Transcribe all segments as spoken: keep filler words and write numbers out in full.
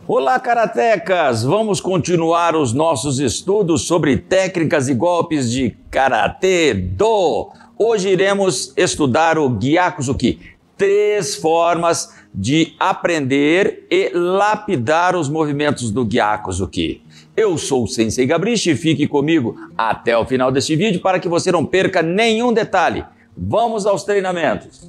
Olá, karatecas! Vamos continuar os nossos estudos sobre técnicas e golpes de Karatê Do. Hoje iremos estudar o Gyakuzuki, três formas de aprender e lapidar os movimentos do Gyakuzuki. Eu sou o Sensei Gabrishi e fique comigo até o final deste vídeo para que você não perca nenhum detalhe. Vamos aos treinamentos.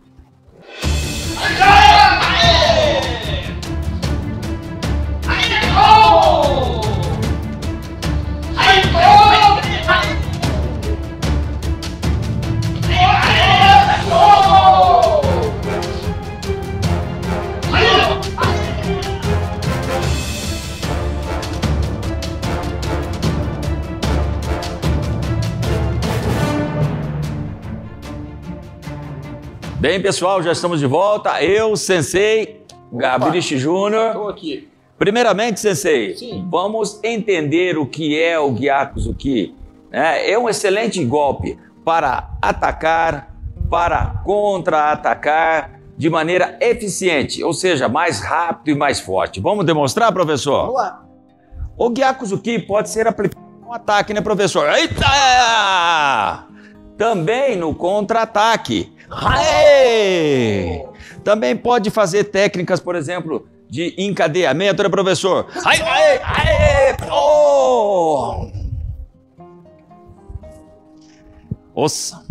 Bem, pessoal, já estamos de volta. Eu, Sensei Gabrishi Júnior. Estou aqui. Primeiramente, Sensei, Sim. vamos entender o que é o Gyakuzuki. É um excelente golpe para atacar, para contra-atacar de maneira eficiente, ou seja, mais rápido e mais forte. Vamos demonstrar, professor? Vamos lá. O Gyakuzuki pode ser aplicado no ataque, né, professor? Eita! Também no contra-ataque. Aê! Também pode fazer técnicas, por exemplo, de encadeamento, né, professor? Aê, aê, aê! Oh! Ossa!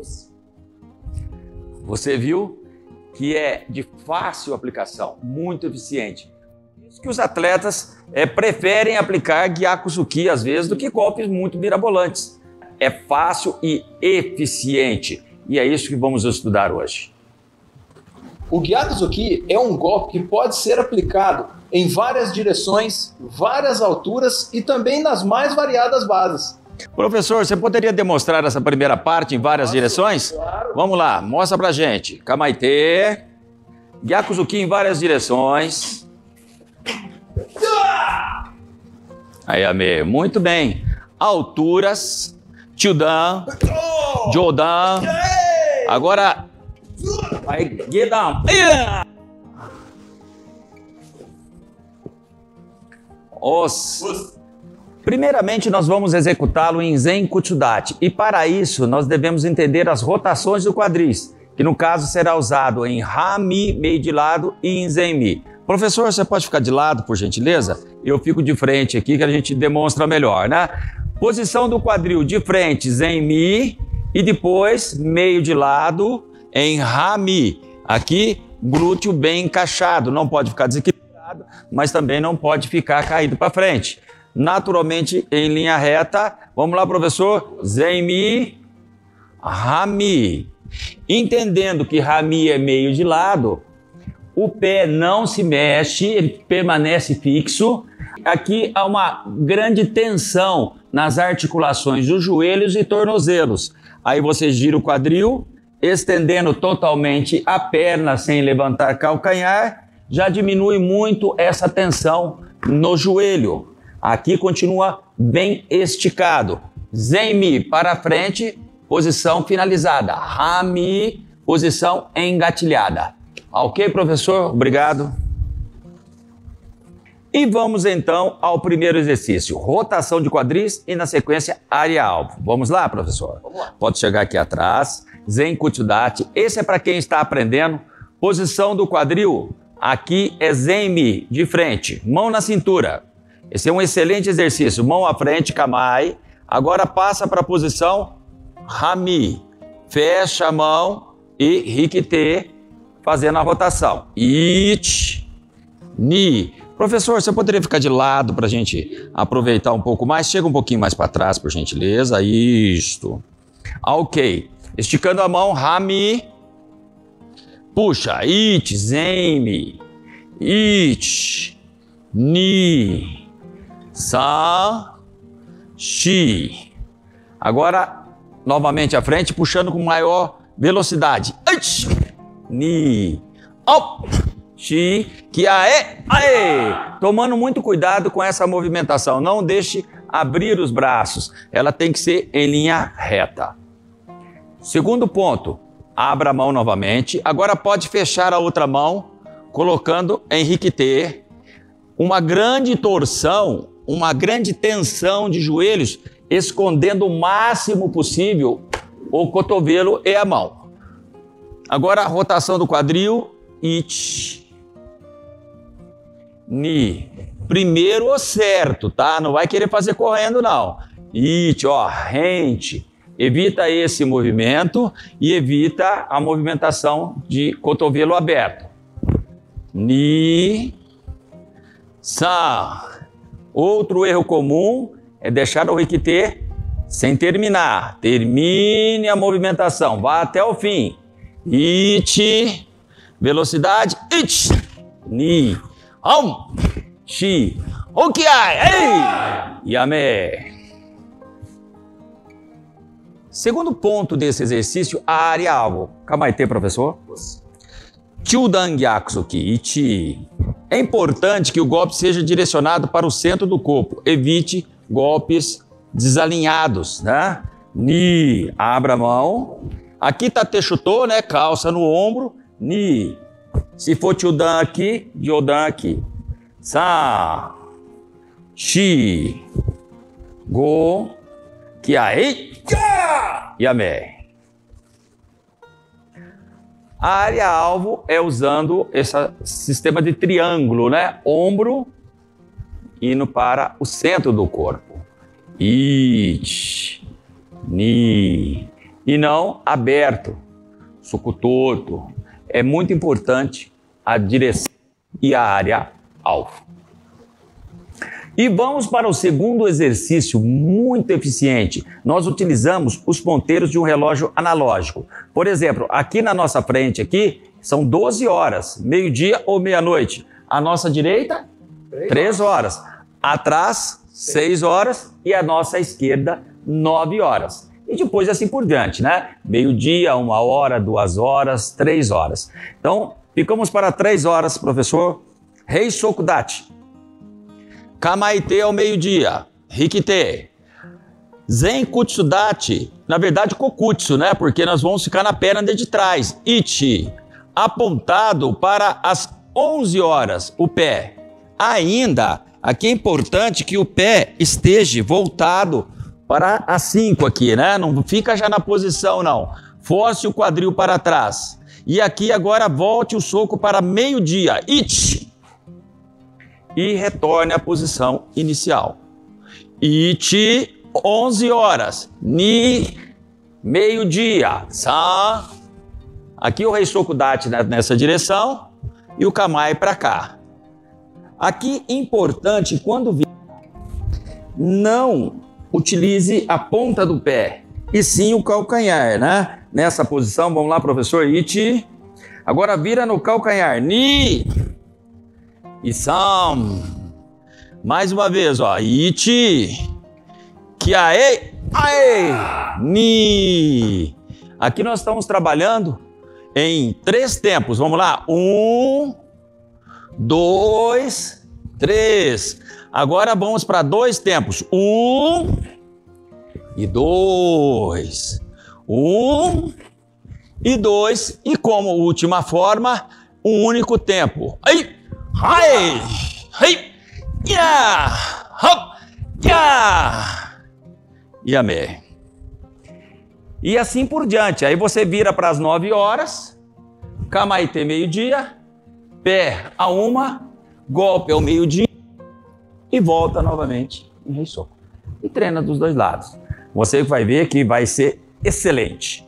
Você viu que é de fácil aplicação, muito eficiente. Por isso que os atletas é, preferem aplicar Gyakuzuki, às vezes, do que golpes muito mirabolantes. É fácil e eficiente. E é isso que vamos estudar hoje. O Gyakuzuki é um golpe que pode ser aplicado em várias direções, várias alturas e também nas mais variadas bases. Professor, você poderia demonstrar essa primeira parte em várias Posso? direções? Claro. Vamos lá, mostra pra gente. Kamaite, Gyakuzuki em várias direções. Aí, Ame, muito bem. Alturas, Chudan, Jodan. Agora, vai, get down. Os. Primeiramente, nós vamos executá-lo em Zen Kuchudachi. E para isso, nós devemos entender as rotações do quadris, que no caso será usado em Ha-Mi, meio de lado, e em Zen-Mi. Professor, você pode ficar de lado, por gentileza? Eu fico de frente aqui, que a gente demonstra melhor, né? Posição do quadril de frente, Zen-Mi, e depois meio de lado em Ha-Mi. Aqui, glúteo bem encaixado, não pode ficar desequilibrado, mas também não pode ficar caído para frente. Naturalmente em linha reta. Vamos lá, professor. Zen-Mi, Ha-Mi. Entendendo que Ha-Mi é meio de lado, o pé não se mexe, ele permanece fixo. Aqui há uma grande tensão nas articulações dos joelhos e tornozelos. Aí você gira o quadril, estendendo totalmente a perna sem levantar calcanhar, já diminui muito essa tensão no joelho. Aqui continua bem esticado. Zen-Mi para frente, posição finalizada. Ha-Mi, posição engatilhada. Ok, professor? Obrigado. E vamos então ao primeiro exercício, rotação de quadris e na sequência área-alvo. Vamos lá, professor? Vamos lá. Pode chegar aqui atrás, Zen Kuchudachi. Esse é para quem está aprendendo. Posição do quadril, aqui é Zen-Mi, de frente, mão na cintura. Esse é um excelente exercício, mão à frente, Kamae. Agora passa para a posição Ha-Mi. Fecha a mão e Rikite, fazendo a rotação. Ich, Ni. Professor, você poderia ficar de lado para a gente aproveitar um pouco mais? Chega um pouquinho mais para trás, por gentileza. Isto. Ok. Esticando a mão, Ha-Mi. Puxa. Ich, Zen-Mi. Ich, Ni. San, Shi. Agora, novamente à frente, puxando com maior velocidade. Ich, Ni. Op. Shi, que aê, aê! Tomando muito cuidado com essa movimentação. Não deixe abrir os braços. Ela tem que ser em linha reta. Segundo ponto, abra a mão novamente. Agora pode fechar a outra mão, colocando em Rikite. uma grande torção, uma grande tensão de joelhos, escondendo o máximo possível o cotovelo e a mão. Agora a rotação do quadril, it, ni. Primeiro o certo, tá? Não vai querer fazer correndo não. It, ó, rente. Evita esse movimento e evita a movimentação de cotovelo aberto. Ni, san. Outro erro comum é deixar o rikite sem terminar. Termine a movimentação, vá até o fim. It, velocidade, it, ni, hum, shi, okiai, ei, yame. Segundo ponto desse exercício, a área alvo. Kamaite, professor. Chudan Gyaksuki, Ichi. É importante que o golpe seja direcionado para o centro do corpo. Evite golpes desalinhados, né? Ni, abra a mão. Aqui tá Techutô, né? Calça no ombro. Ni. Se for Chudan aqui, Jodan aqui. Sa. Shi. Go. Kiai. Yame. A área alvo é usando esse sistema de triângulo, né? Ombro indo para o centro do corpo. It, ni. E não aberto, soco torto. É muito importante a direção e a área alvo. E vamos para o segundo exercício muito eficiente. Nós utilizamos os ponteiros de um relógio analógico. Por exemplo, aqui na nossa frente aqui são doze horas, meio-dia ou meia-noite. À nossa direita, três horas. Atrás, seis horas e à nossa esquerda, nove horas. E depois assim por diante, né? Meio-dia, uma hora, duas horas, três horas. Então, ficamos para três horas, professor. Rei Sokudachi. Kamaite ao meio-dia, Rikite. Zenkutsudachi, na verdade Kokutsu, né? Porque nós vamos ficar na perna de trás. Ichi, apontado para as onze horas, o pé. Ainda, aqui é importante que o pé esteja voltado para as cinco aqui, né? Não fica já na posição, não. Force o quadril para trás. E aqui agora volte o soco para meio-dia. Ichi. E retorne à posição inicial. It, onze horas. Ni, meio-dia. San. Aqui o Rei Sokudachi nessa direção e o Kamae para cá. Aqui, importante, quando vir, não utilize a ponta do pé, e sim o calcanhar, né? Nessa posição, vamos lá, professor. It. Agora vira no calcanhar. Ni. E sam. Mais uma vez, ó. It. Kiae. Ae. Ni. Aqui nós estamos trabalhando em três tempos. Vamos lá. Um, dois, três. Agora vamos para dois tempos. Um e dois. Um e dois. E como última forma, um único tempo. Aí. Hai! Hai! Ya! Hop! Ya! Yame. E assim por diante. Aí você vira para as nove horas, Kamaite meio-dia, pé a uma, golpe ao meio-dia e volta novamente em Rei Soku. E treina dos dois lados. Você vai ver que vai ser excelente.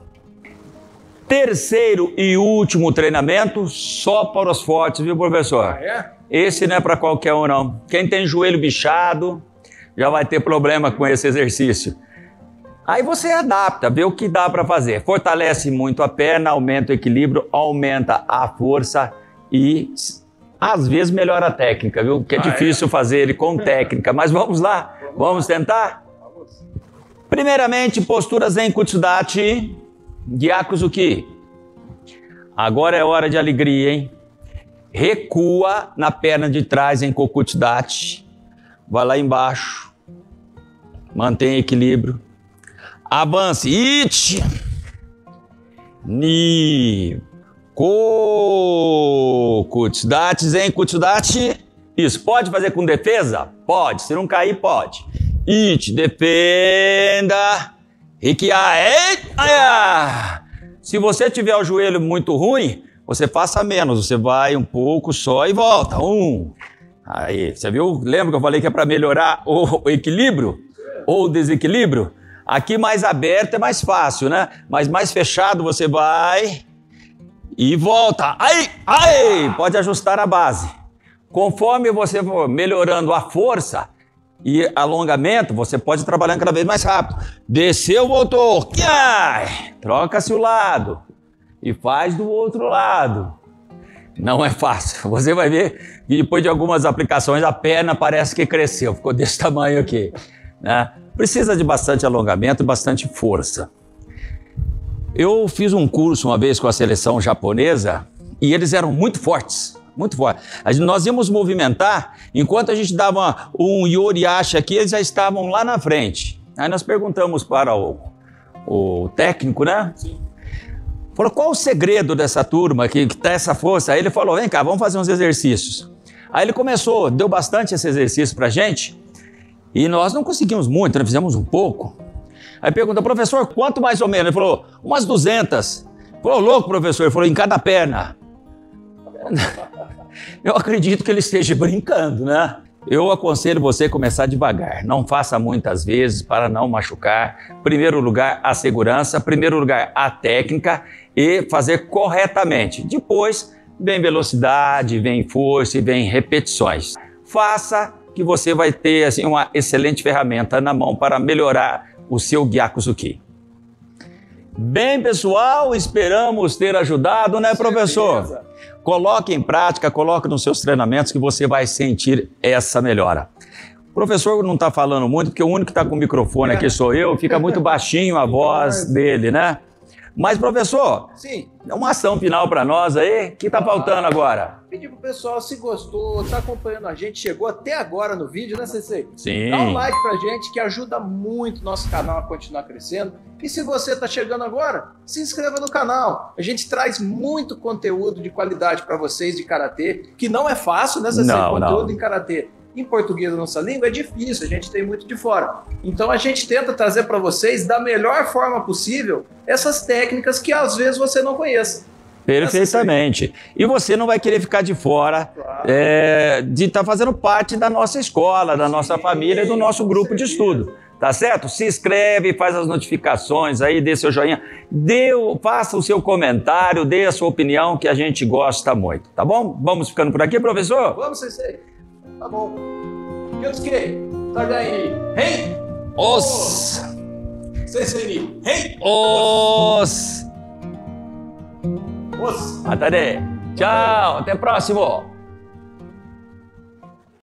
Terceiro e último treinamento, só para os fortes, viu, professor? Ah, é? Esse não é para qualquer um, não. Quem tem joelho bichado já vai ter problema com esse exercício. Aí você adapta, vê o que dá para fazer. Fortalece muito a perna, aumenta o equilíbrio, aumenta a força e, às vezes, melhora a técnica, viu? Porque é ah, difícil é? fazer ele com técnica. Mas vamos lá, vamos tentar? Vamos. Primeiramente, postura Zenkutsudachi. Gyakuzuki. Agora é hora de alegria, hein? Recua na perna de trás em Kokutsudachi. Vai lá embaixo. Mantenha equilíbrio. Avance. Ichi. Ni. Kokutsudachi. Zenkutsudachi. Isso, pode fazer com defesa? Pode, se não cair, pode. It, defenda. Rikiae. Se você tiver o joelho muito ruim, você faça menos, você vai um pouco só e volta. Um. Aí, você viu? Lembra que eu falei que é para melhorar o, o equilíbrio ou o desequilíbrio? Aqui mais aberto é mais fácil, né? Mas mais fechado você vai e volta. Aí, aí, pode ajustar a base. Conforme você for melhorando a força e alongamento, você pode trabalhar cada vez mais rápido. Desceu, voltou. Troca-se o lado e faz do outro lado. Não é fácil. Você vai ver que depois de algumas aplicações a perna parece que cresceu, ficou desse tamanho aqui, né? Precisa de bastante alongamento e bastante força. Eu fiz um curso uma vez com a seleção japonesa e eles eram muito fortes, muito fortes. Nós íamos movimentar, enquanto a gente dava um yoriashi aqui, eles já estavam lá na frente. Aí nós perguntamos para o, o técnico, né? Sim. Falou, qual o segredo dessa turma que, que tá essa força? Aí ele falou, vem cá, vamos fazer uns exercícios. Aí ele começou, deu bastante esse exercício pra gente e nós não conseguimos muito, nós fizemos um pouco. Aí perguntou, professor, quanto mais ou menos? Ele falou, umas duzentas. Falou, louco, professor? Ele falou, em cada perna. Eu acredito que ele esteja brincando, né? Eu aconselho você a começar devagar, não faça muitas vezes para não machucar. Primeiro lugar, a segurança, primeiro lugar, a técnica e fazer corretamente. Depois, vem velocidade, vem força e vem repetições. Faça que você vai ter assim, uma excelente ferramenta na mão para melhorar o seu Gyakuzuki. Bem, pessoal, esperamos ter ajudado, né, professor? Certeza. Coloque em prática, coloque nos seus treinamentos que você vai sentir essa melhora. O professor não está falando muito, porque o único que está com o microfone aqui sou eu, fica muito baixinho a voz dele, né? Mas, professor, sim, uma ação final para nós aí, o que está faltando agora? Pedir pro pessoal, se gostou, está acompanhando a gente, chegou até agora no vídeo, né, Sensei? Sim. Dá um like pra gente, que ajuda muito o nosso canal a continuar crescendo. E se você está chegando agora, se inscreva no canal. A gente traz muito conteúdo de qualidade para vocês de Karatê, que não é fácil, né, Sensei? Não, conteúdo não. em Karatê. Em português, a nossa língua, é difícil, a gente tem muito de fora. Então a gente tenta trazer para vocês, da melhor forma possível, essas técnicas que às vezes você não conhece. Perfeitamente. E você não vai querer ficar de fora, claro, é, de estar tá fazendo parte da nossa escola, da nossa Sim, família, do nosso grupo de estudo. Tá certo? Se inscreve, faz as notificações aí, dê seu joinha, dê, faça o seu comentário, dê a sua opinião, que a gente gosta muito. Tá bom? Vamos ficando por aqui, professor? Vamos, Sensei. Tá bom. Kyotsuke, Tagai, Hei! Os! Sensei, Hei! Os! Os! Atade! Tchau, até o próximo!